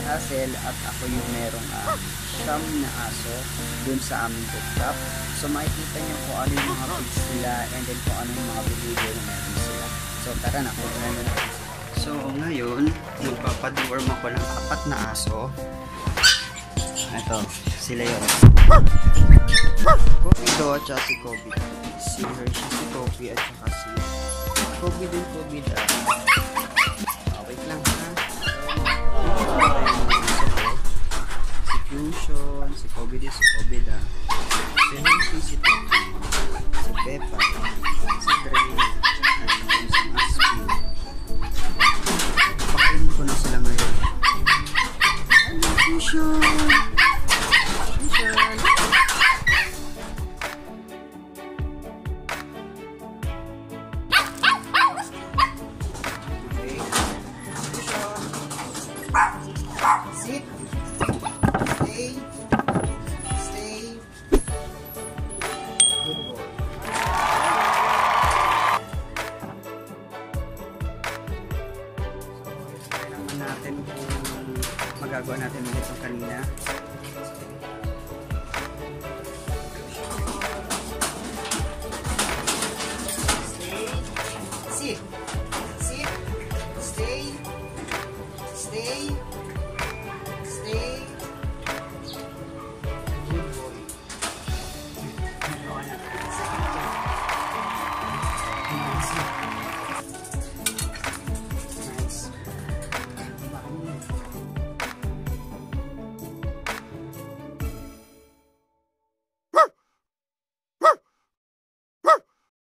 Hazel at ako yung merong siyam na aso dun sa aming rooftop. So makikita nyo kung ano yung mga feeds sila and then kung ano yung mga behavior na meron sila. So tara na, punta na natin sila. So ngayon, magpapadeworm ako ng 4 na aso. Ito, sila yun. Kobe do at saka si Kobe. Si Hershey, si Kobe at saka si Kobe din, Kobe da. Wait lang ha. Si Fusion, si Kobe din, si Kobe da. Si Hershey, si Toby, si Peppa, si Dre, at saka yung isang Aspen. Pakainin ko na sila ngayon. Ano, Fusion? Sit. Stay. Good boy. So, try naman natin kung magagawa natin ulit yung kanina.